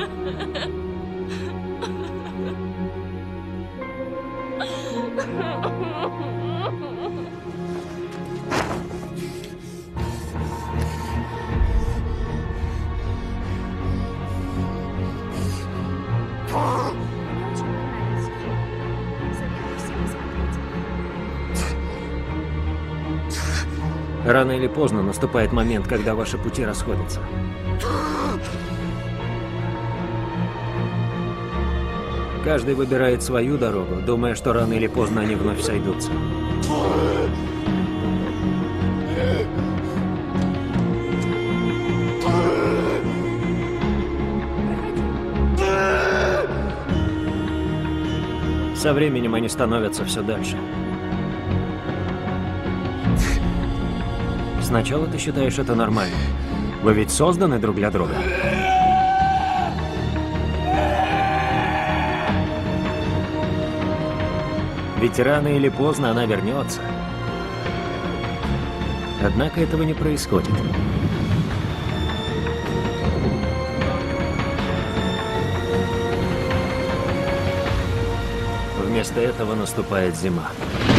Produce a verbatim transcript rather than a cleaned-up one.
Рано или поздно наступает момент, когда ваши пути расходятся. Каждый выбирает свою дорогу, думая, что рано или поздно они вновь сойдутся. Со временем они становятся все дальше. Сначала ты считаешь это нормально. Вы ведь созданы друг для друга. Ведь рано или поздно она вернется. Однако этого не происходит. Вместо этого наступает зима.